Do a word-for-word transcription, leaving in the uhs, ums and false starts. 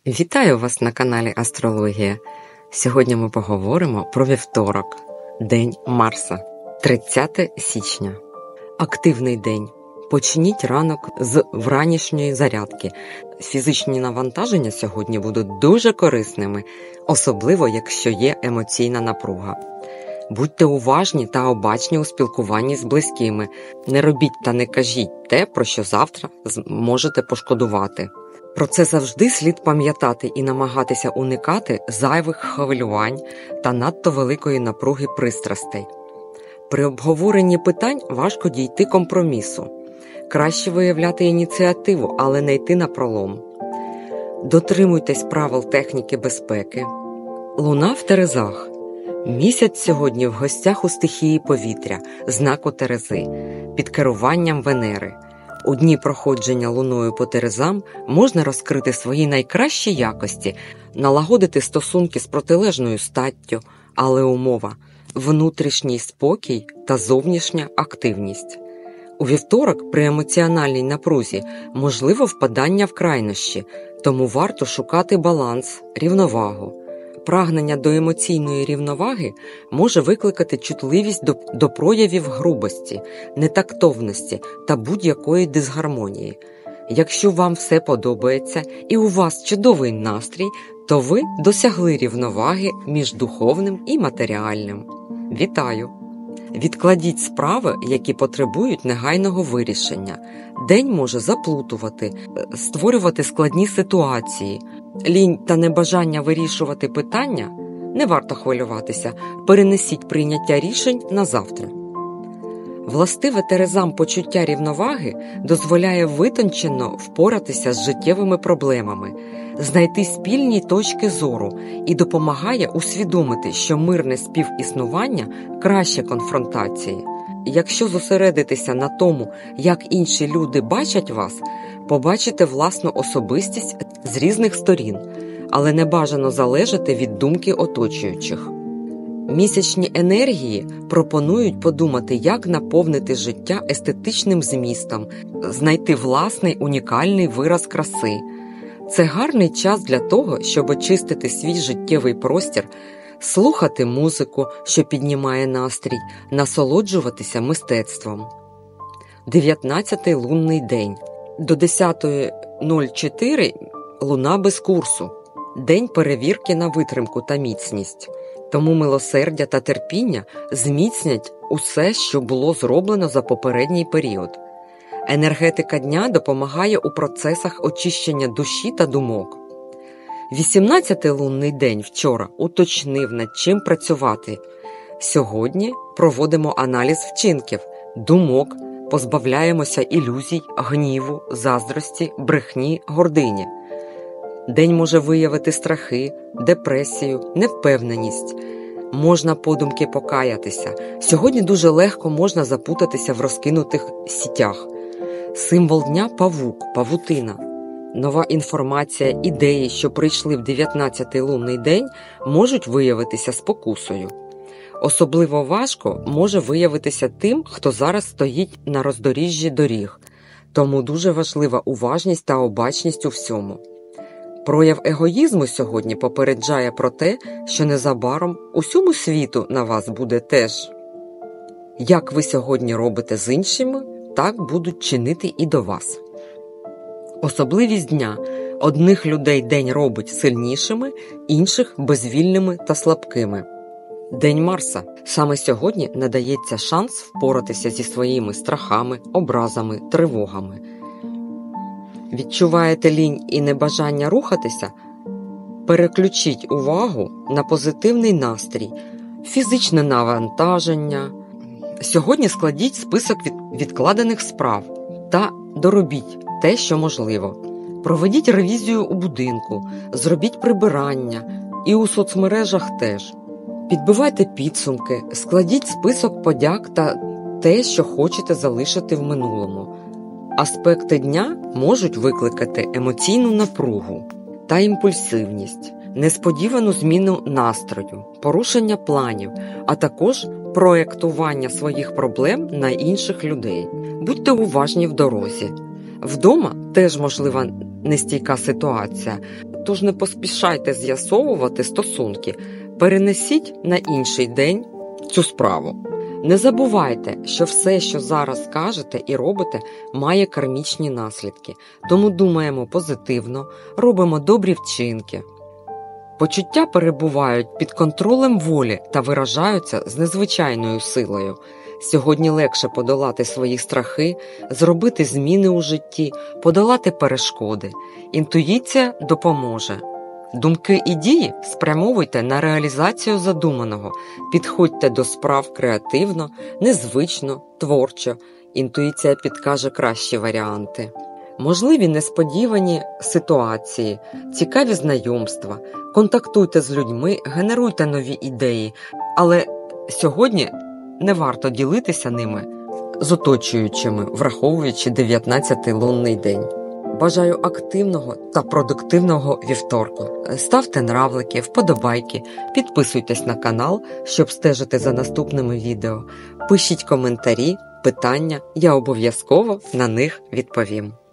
Вітаю вас на каналі Астрологія. Сьогодні ми поговоримо про вівторок, День Марса, тридцяте січня. Активний день. Почніть ранок з вранішньої зарядки. Фізичні навантаження сьогодні будуть дуже корисними, особливо якщо є емоційна напруга. Будьте уважні та обачні у спілкуванні з близькими. Не робіть та не кажіть те, про що завтра можете пошкодувати. Про це завжди слід пам'ятати і намагатися уникати зайвих хвилювань та надто великої напруги пристрастей. При обговоренні питань важко дійти компромісу. Краще виявляти ініціативу, але не йти напролом. Дотримуйтесь правил техніки безпеки. Луна в Терезах. Місяць сьогодні в гостях у стихії повітря, знаку Терези, під керуванням Венери. У дні проходження Луною по Терезам можна розкрити свої найкращі якості, налагодити стосунки з протилежною статтю, але умова – внутрішній спокій та зовнішня активність. У вівторок при емоціональній напрузі можливо впадання в крайнощі, тому варто шукати баланс, рівновагу. Прагнення до емоційної рівноваги може викликати чутливість до, до проявів грубості, нетактовності та будь-якої дисгармонії. Якщо вам все подобається і у вас чудовий настрій, то ви досягли рівноваги між духовним і матеріальним. Вітаю! Відкладіть справи, які потребують негайного вирішення. День може заплутувати, створювати складні ситуації. Лінь та небажання вирішувати питання – не варто хвилюватися, перенесіть прийняття рішень на завтра. Властиве Терезам почуття рівноваги дозволяє витончено впоратися з життєвими проблемами, знайти спільні точки зору і допомагає усвідомити, що мирне співіснування краще конфронтації. Якщо зосередитися на тому, як інші люди бачать вас, побачите власну особистість з різних сторін, але не бажано залежати від думки оточуючих. Місячні енергії пропонують подумати, як наповнити життя естетичним змістом, знайти власний унікальний вираз краси. Це гарний час для того, щоб очистити свій життєвий простір, слухати музику, що піднімає настрій, насолоджуватися мистецтвом. дев'ятнадцятий лунний день. До десятої чотири луна без курсу. День перевірки на витримку та міцність. Тому милосердя та терпіння зміцнять усе, що було зроблено за попередній період. Енергетика дня допомагає у процесах очищення душі та думок. вісімнадцятий лунний день вчора уточнив, над чим працювати. Сьогодні проводимо аналіз вчинків, думок, позбавляємося ілюзій, гніву, заздрості, брехні, гордині. День може виявити страхи, депресію, невпевненість. Можна подумки покаятися. Сьогодні дуже легко можна запутатися в розкинутих сітях. Символ дня – павук, павутина. Нова інформація, ідеї, що прийшли в дев'ятнадцятий лунний день, можуть виявитися спокусою. Особливо важко може виявитися тим, хто зараз стоїть на роздоріжжі доріг. Тому дуже важлива уважність та обачність у всьому. Прояв егоїзму сьогодні попереджає про те, що незабаром усьому світу на вас буде теж. Як ви сьогодні робите з іншими, так будуть чинити і до вас. Особливість дня. Одних людей день робить сильнішими, інших – безвільними та слабкими. День Марса. Саме сьогодні надається шанс впоратися зі своїми страхами, образами, тривогами. Відчуваєте лінь і небажання рухатися? Переключіть увагу на позитивний настрій, фізичне навантаження. Сьогодні складіть список від... відкладених справ та доробіть те, що можливо. Проведіть ревізію у будинку, зробіть прибирання і у соцмережах теж. Підбивайте підсумки, складіть список подяк та те, що хочете залишити в минулому. Аспекти дня можуть викликати емоційну напругу та імпульсивність, несподівану зміну настрою, порушення планів, а також проєктування своїх проблем на інших людей. Будьте уважні в дорозі. Вдома теж можлива нестійка ситуація, тож не поспішайте з'ясовувати стосунки, перенесіть на інший день цю справу. Не забувайте, що все, що зараз кажете і робите, має кармічні наслідки, тому думаємо позитивно, робимо добрі вчинки. Почуття перебувають під контролем волі та виражаються з незвичайною силою. Сьогодні легше подолати свої страхи, зробити зміни у житті, подолати перешкоди. Інтуїція допоможе. Думки і дії спрямовуйте на реалізацію задуманого, підходьте до справ креативно, незвично, творчо. Інтуїція підкаже кращі варіанти. Можливі несподівані ситуації, цікаві знайомства, контактуйте з людьми, генеруйте нові ідеї, але сьогодні не варто ділитися ними з оточуючими, враховуючи дев'ятнадцятий лунний день. Бажаю активного та продуктивного вівторку. Ставте нравлики, вподобайки, підписуйтесь на канал, щоб стежити за наступними відео. Пишіть коментарі, питання, я обов'язково на них відповім.